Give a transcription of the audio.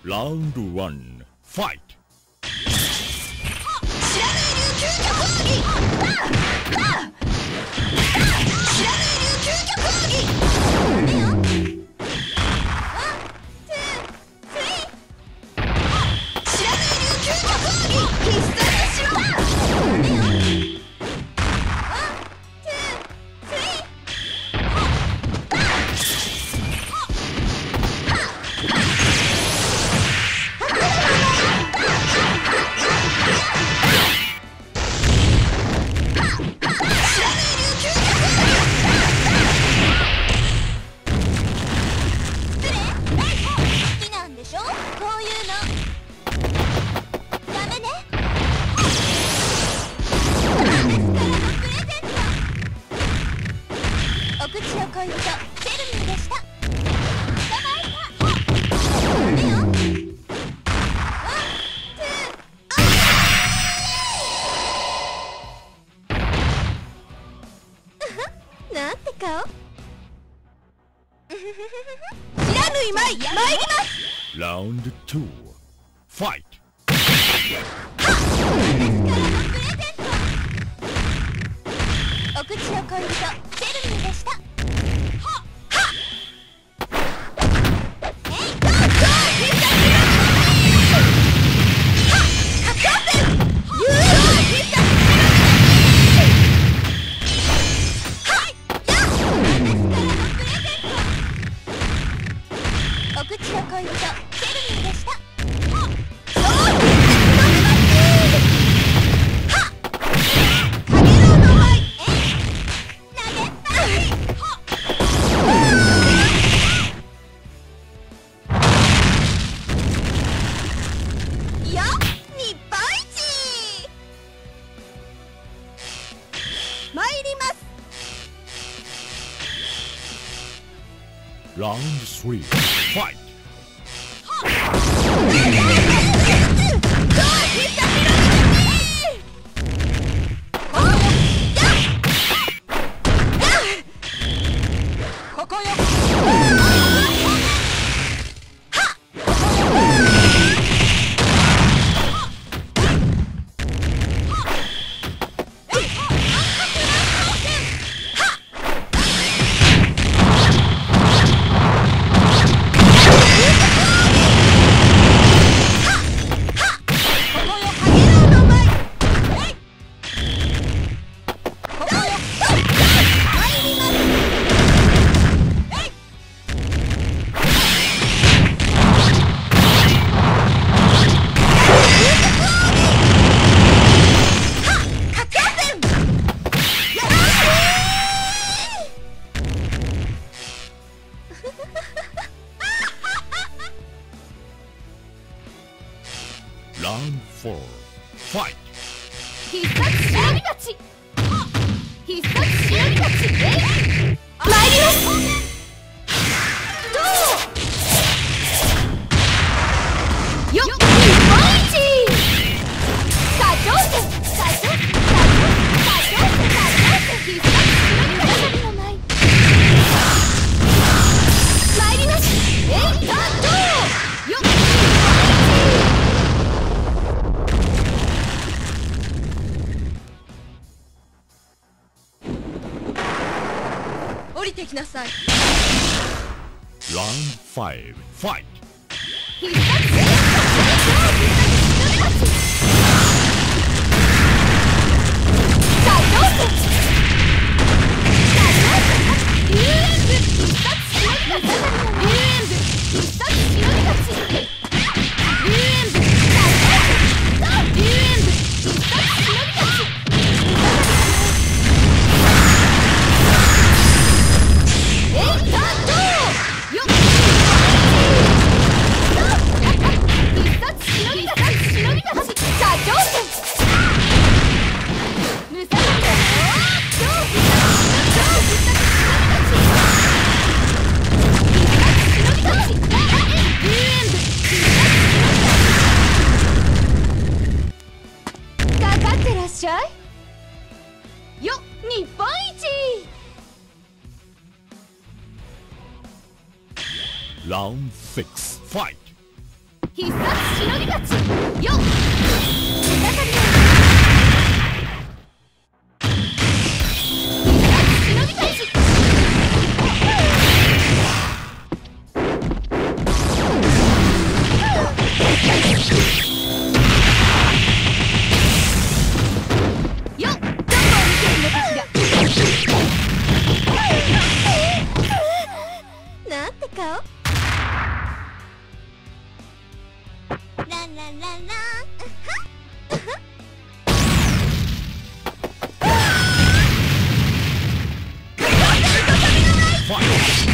Round 1 Fight! ラウンド2 Fight! お口を恋人シェルミーでした。お口を恋人シェルミーでした。 Round 3 Fight! ここよ。 Round 4 Fight! 必殺しのぎたち。必殺しのぎたち。参ります。どうよっ日本一。課長戦課長戦課長戦課長戦必殺しのぎたちの舞参りますえいたどうよっ日本一。降りてきなさい。 Round 5 Fight! 必殺しのぎたち。課長戦龍炎部必殺しのぎたち。龍炎部必殺しのぎたち。龍炎部課長戦龍炎部必殺しのぎたち。えいたどうよっ必殺しのぎたちしのぎたち課長戦無差別超必殺しのぎたち龍炎部必殺しのぎたちかかってらっしゃいよっ日本一。 Round 6 Fight! 必殺しのぎ勝ちよっ再びの必殺しのぎ返しよっどこを見てるのかしらなんて顔ランランランラン Fight!